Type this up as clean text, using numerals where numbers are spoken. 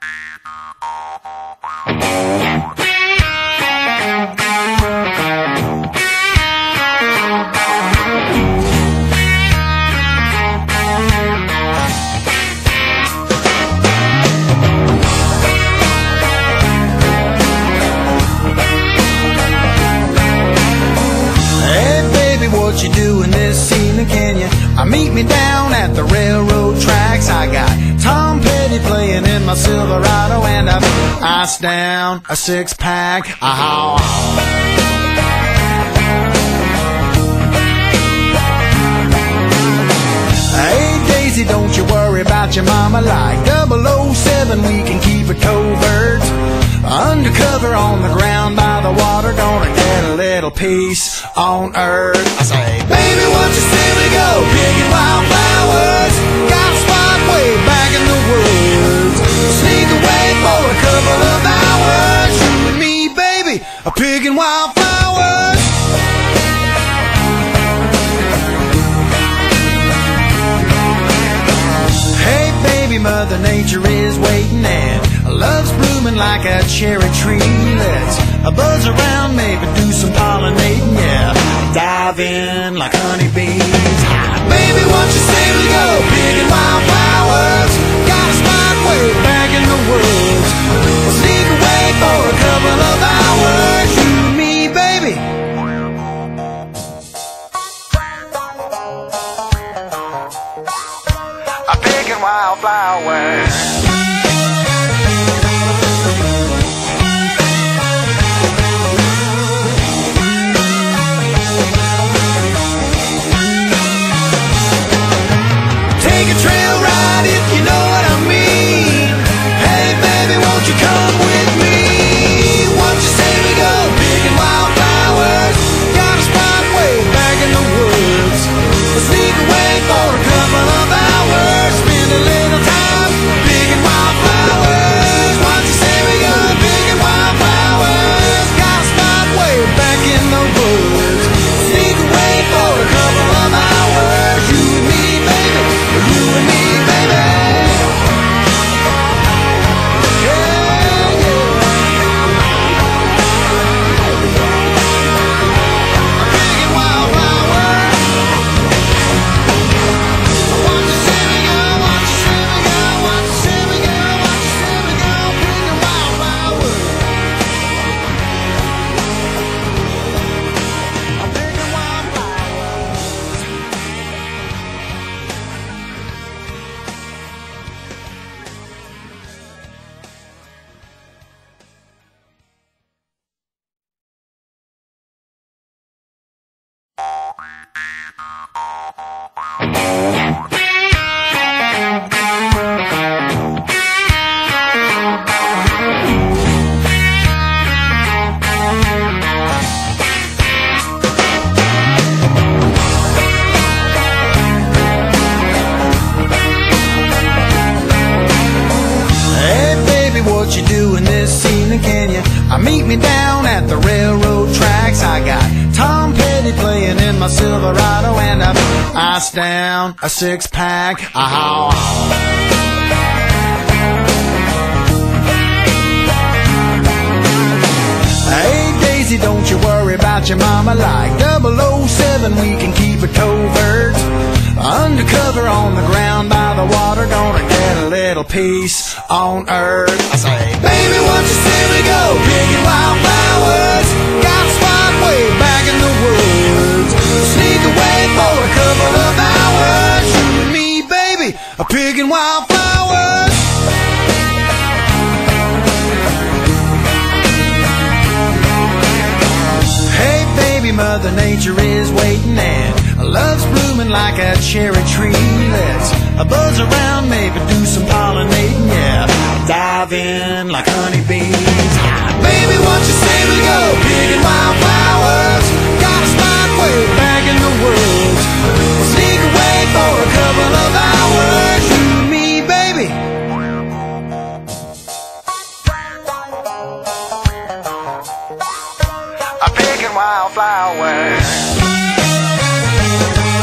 What you doing this evening? Can you meet me down at the railroad tracks? I got Tom Petty playing in my Silverado, and I've iced down a six-pack. Hey Daisy, don't you worry about your mama. Like 007, we can keep it covert. Undercover on the ground by the water, gonna get a little peace on earth. I say, baby, what you say we go picking wildflowers? Got a spot way back in the woods. Sneak away for a couple of hours. You and me, baby, picking wildflowers. Hey baby, Mother Nature is waiting and love's blooming like a cherry tree. Let's buzz around, maybe do some pollinating, yeah. Dive in like honeybees. Baby, what you say we go picking wildflowers? Got a spot way back in the woods. We'll sneak away for a couple of hours. You and me, baby. I'm picking wildflowers. What you doing this evening? Can you meet me down at the railroad tracks? I got Tom Petty playing in my Silverado, and I've iced down a six-pack. Hey Daisy, don't you worry about your mama. Like 007, we can keep it covert. Undercover on the ground by the water, gonna get a little peace on earth. I say, baby, what you say we go picking wildflowers? Got a spot way back in the woods. Sneak away for a couple of hours. You and me, baby, picking wildflowers. Hey baby, Mother Nature is waiting and love's blooming like a cherry tree. Let's buzz around, maybe do some pollinating, yeah. Dive in like honeybees. Baby, what you say we go picking wildflowers? Got a spot way back in the woods.